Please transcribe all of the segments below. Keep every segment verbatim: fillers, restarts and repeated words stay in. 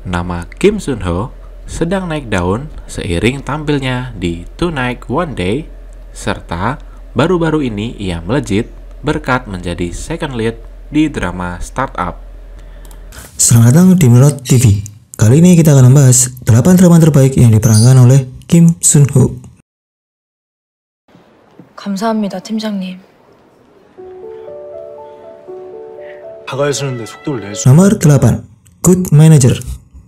Nama Kim Sun Ho sedang naik daun seiring tampilnya di Tonight One Day, serta baru-baru ini ia melejit berkat menjadi second lead di drama Startup. Selamat datang di Melot T V. Kali ini kita akan membahas delapan drama terbaik yang diperankan oleh Kim Sun Ho. 감사합니다, 팀장님. 다가야 쓰는데 속도를 내줘. Nomor delapan, Good Manager.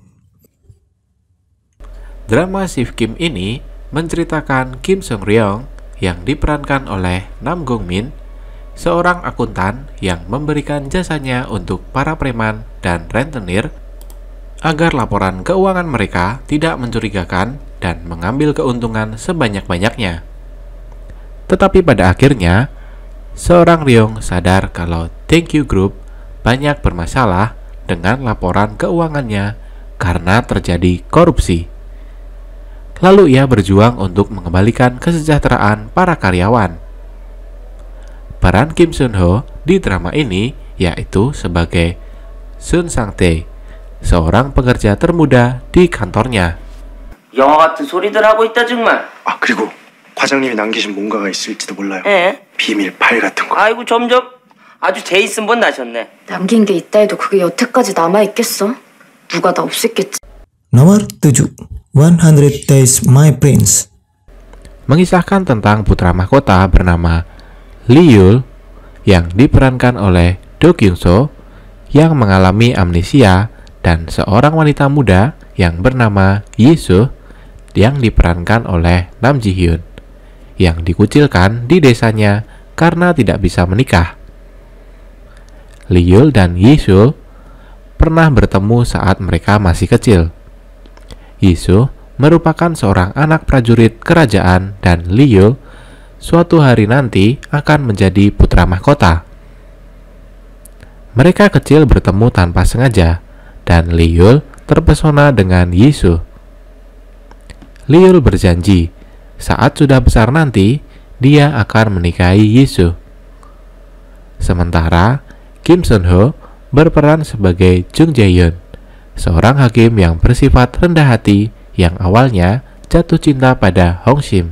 Drama Sif Kim ini menceritakan Kim Sung Ryong yang diperankan oleh Nam Gong Min, seorang akuntan yang memberikan jasanya untuk para preman dan rentenir agar laporan keuangan mereka tidak mencurigakan dan mengambil keuntungan sebanyak-banyaknya. Tetapi pada akhirnya, seorang Ryong sadar kalau Thank You Group banyak bermasalah dengan laporan keuangannya karena terjadi korupsi. Lalu ia berjuang untuk mengembalikan kesejahteraan para karyawan. Peran Kim Sun Ho di drama ini yaitu sebagai Sun Sang Tae, seorang pekerja termuda di kantornya. 영화 같은 소리들 하고 있다 정말. 아 그리고 과장님이 남기신 뭔가가 있을지도 몰라요. 에? 비밀 파일 같은 거. 아이고 점점 아주 제이슨 본 나셨네. 남긴 게 있다 해도 그게 여태까지 남아있겠어? 누가 다 없앴겠지. Nomor tujuh, one hundred Days My Prince. Mengisahkan tentang putra mahkota bernama Lee Yul yang diperankan oleh Do Kyung So yang mengalami amnesia dan seorang wanita muda yang bernama Yi Soo yang diperankan oleh Nam Ji Hyun yang dikucilkan di desanya karena tidak bisa menikah. Lee Yul dan Yi Soo pernah bertemu saat mereka masih kecil. Yi Soo merupakan seorang anak prajurit kerajaan dan Lee Yul suatu hari nanti akan menjadi putra mahkota. Mereka kecil bertemu tanpa sengaja dan Lee Yul terpesona dengan Yi Soo. Lee Yul berjanji saat sudah besar nanti dia akan menikahi Yi Soo. Sementara Kim Sun Ho berperan sebagai Jung Jae Hyun, seorang hakim yang bersifat rendah hati yang awalnya jatuh cinta pada Hong Shim.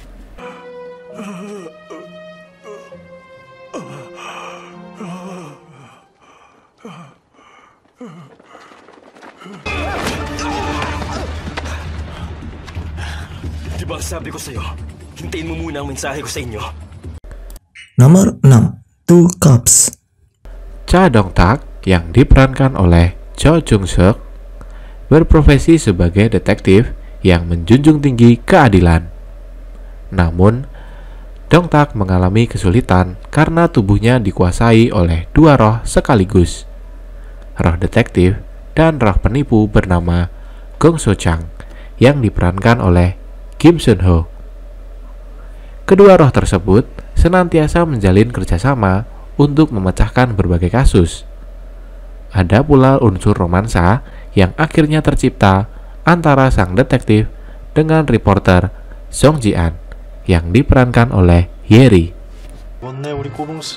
Di ba sabi ko sa'yo, hintayin mo muna ang mensahe ko sa inyo. Nomor enam, Two Cups. Cha Dong Tak yang diperankan oleh Cho Jung Seok berprofesi sebagai detektif yang menjunjung tinggi keadilan. Namun, Dong Tak mengalami kesulitan karena tubuhnya dikuasai oleh dua roh sekaligus, roh detektif dan roh penipu bernama Gong So Chang yang diperankan oleh Kim Sun Ho. Kedua roh tersebut senantiasa menjalin kerjasama untuk memecahkan berbagai kasus. Ada pula unsur romansa yang akhirnya tercipta antara sang detektif dengan reporter Song Ji-an yang diperankan oleh Yeri. 왔네 우리 꼬봉스.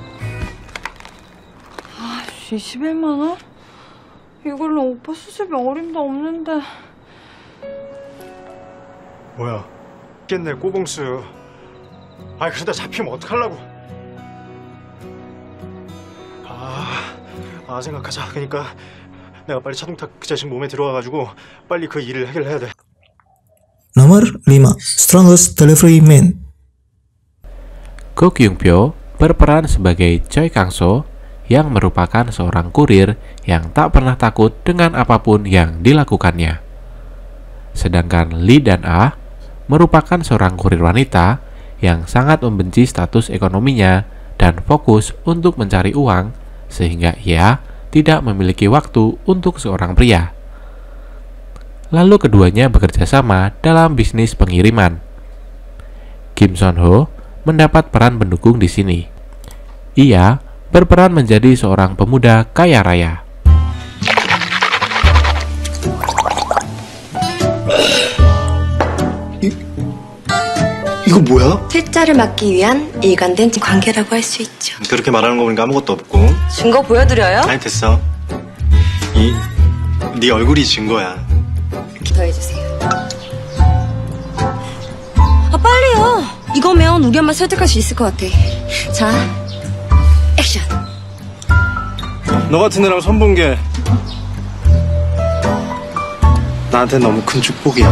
아씨, 이십일만 원? 이걸로 오빠 수술비 어림도 없는데. 뭐야? 깼네 꼬봉스. 아 그러다 잡히면 어떡하려고? 아, 아 생각하자. 그러니까 내가 빨리 차동탁 그 자식 몸에 들어와가지고 빨리 그 일을 해결해야 돼. Nomor lima, Strongest Delivery Man. Go Kyung Pyo berperan sebagai Choi Kang So yang merupakan seorang kurir yang tak pernah takut dengan apapun yang dilakukannya. Sedangkan Lee dan Ah merupakan seorang kurir wanita yang sangat membenci status ekonominya dan fokus untuk mencari uang sehingga ia tidak memiliki waktu untuk seorang pria. Lalu keduanya bekerja sama dalam bisnis pengiriman. Kim Sun Ho mendapat peran pendukung di sini. Ia berperan menjadi seorang pemuda kaya raya. 이, 이거 뭐야? 퇴짜를 막기 위한 일관된 관계라고 할 수 있죠. 그렇게 말하는 거 보니까 아무것도 없고. 증거 보여드려요? 아니 됐어. 이 네 얼굴이 증거야. 더 해주세요. 아, 빨리요. 이거면 우리 엄마 설득할 수 있을 것 같아. 자, 액션. 너 같은 애랑 선본 게 나한테 너무 큰 축복이야.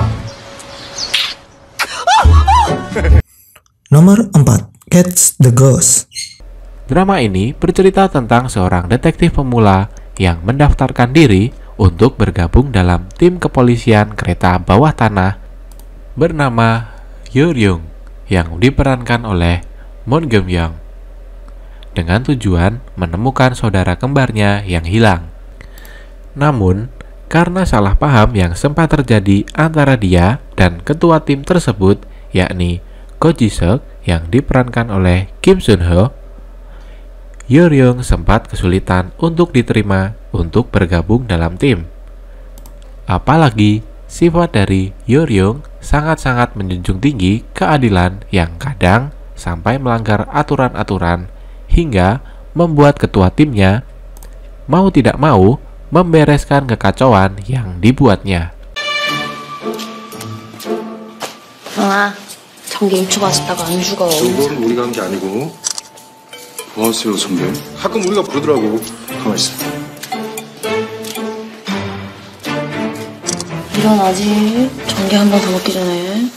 Nomor empat. Catch the Ghost. Drama ini bercerita tentang seorang detektif pemula yang mendaftarkan diri untuk bergabung dalam tim kepolisian kereta bawah tanah bernama Yoryung yang diperankan oleh Moon Geum-young dengan tujuan menemukan saudara kembarnya yang hilang. Namun, karena salah paham yang sempat terjadi antara dia dan ketua tim tersebut, yakni Ko Ji-seok yang diperankan oleh Kim Sun-ho, Yoryung sempat kesulitan untuk diterima untuk bergabung dalam tim. Apalagi sifat dari Yoryung sangat-sangat menjunjung tinggi keadilan yang kadang sampai melanggar aturan-aturan hingga membuat ketua timnya mau tidak mau membereskan kekacauan yang dibuatnya. 형아, 전기 일초 마셨다고 안 죽어. 그건 우리가 한 게 아니고 뭐 하세요 선배? 가끔 우리가 부르더라고. 가만 있어. 일어나지. 전기 한 번 더 먹기 전에.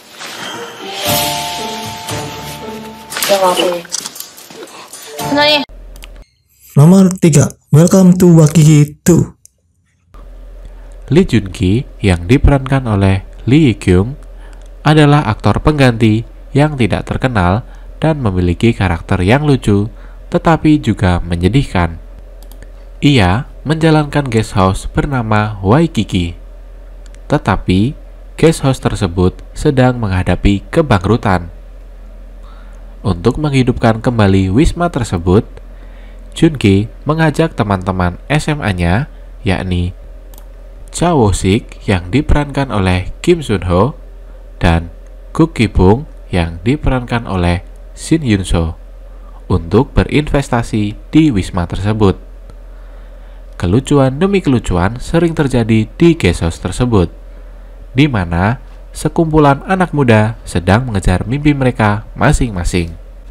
야, 와보. 선생님. Nomor tiga. Welcome to Wakiki two. Lee Jun-ki yang diperankan oleh Lee Hee-kyung adalah aktor pengganti yang tidak terkenal dan memiliki karakter yang lucu tetapi juga menyedihkan. Ia menjalankan guest house bernama Waikiki. Tetapi guest house tersebut sedang menghadapi kebangkrutan. Untuk menghidupkan kembali wisma tersebut, Jun-ki mengajak teman-teman S M A-nya, yakni Cha Wo-sik yang diperankan oleh Kim Sun-ho dan Guk Ki-bung yang diperankan oleh Shin Yun-so untuk berinvestasi di wisma tersebut. Kelucuan demi kelucuan sering terjadi di guest house tersebut, di mana sekumpulan anak muda sedang mengejar mimpi mereka masing-masing.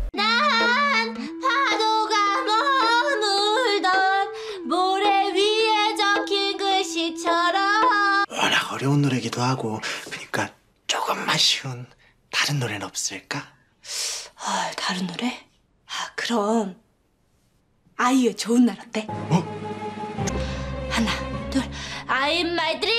워낙 어려운 노래기도 하고 그러니까 조금만 쉬운 다른 노래는 없을까? 아, 다른 노래? 아, 그럼 아이유 좋은 날 어때? 어? 하나, 둘. I'm my dream.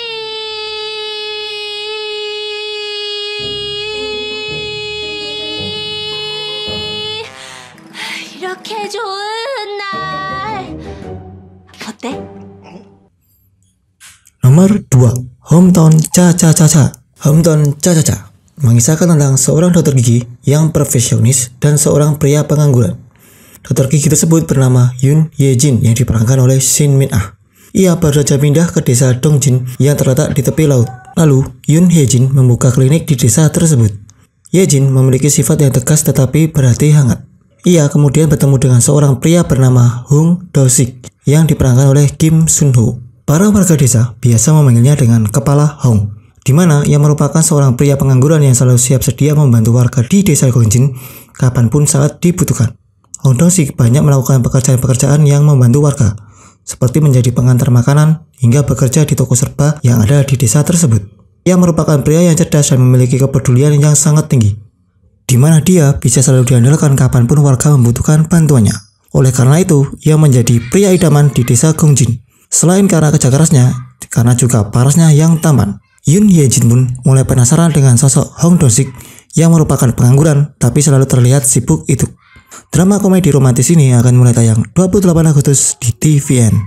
이렇게 좋은 날 어때? Nomor dua. Hometown Cha-Cha-Cha-Cha. Hometown Cha-Cha-Cha mengisahkan tentang seorang dokter gigi yang perfeksionis dan seorang pria pengangguran. Dokter gigi tersebut bernama Yoon Ye-jin yang diperankan oleh Shin Min-ah. Ia baru saja pindah ke desa Dongjin yang terletak di tepi laut. Lalu, Yoon Ye-jin membuka klinik di desa tersebut. Ye-jin memiliki sifat yang tegas tetapi berhati hangat. Ia kemudian bertemu dengan seorang pria bernama Hong Do-sik yang diperankan oleh Kim Sun-ho. Para warga desa biasa memanggilnya dengan Kepala Hong, di mana ia merupakan seorang pria pengangguran yang selalu siap sedia membantu warga di desa Dongjin kapanpun saat dibutuhkan. Hong Do-sik banyak melakukan pekerjaan-pekerjaan yang membantu warga, seperti menjadi pengantar makanan hingga bekerja di toko serba yang ada di desa tersebut. Ia merupakan pria yang cerdas dan memiliki kepedulian yang sangat tinggi, di mana dia bisa selalu diandalkan kapanpun warga membutuhkan bantuannya. Oleh karena itu, ia menjadi pria idaman di desa Dongjin. Selain karena kerja kerasnya, karena juga parasnya yang tampan, Yoon Ye-jin pun mulai penasaran dengan sosok Hong Do-sik yang merupakan pengangguran tapi selalu terlihat sibuk itu. Drama komedi romantis ini akan mulai tayang dua puluh delapan Agustus di T V N.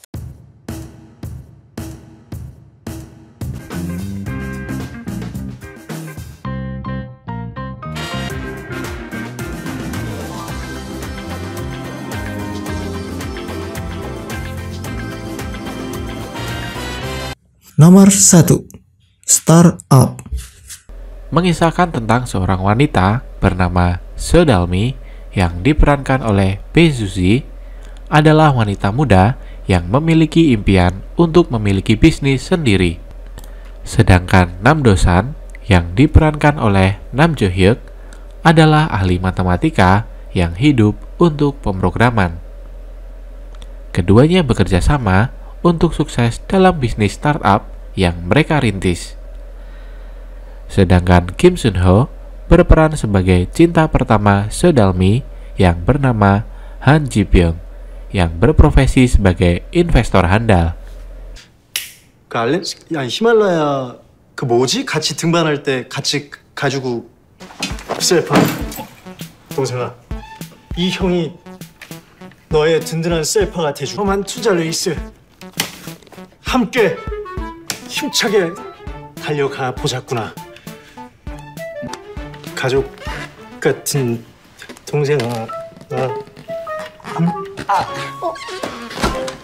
Nomor satu. Startup. Mengisahkan tentang seorang wanita bernama Seo Dalmi yang diperankan oleh Bae Suzy, adalah wanita muda yang memiliki impian untuk memiliki bisnis sendiri. Sedangkan Nam Do-san yang diperankan oleh Nam Jo-hyuk adalah ahli matematika yang hidup untuk pemrograman. Keduanya bekerja sama untuk sukses dalam bisnis startup yang mereka rintis. Sedangkan Kim Sun-ho berperan sebagai cinta pertama Sedalmi yang bernama Han Ji-byung yang berprofesi sebagai investor handal. 그 알렌 야 히말라야 그 뭐지? 같이 등반할 때 같이 가지고 셀파. 동생아, 이 형이 너의 든든한 셀파가 돼주. 험한 투자 레이스 함께 힘차게 달려가 보자꾸나. 가족 같은 동생아. 나... 아, 어.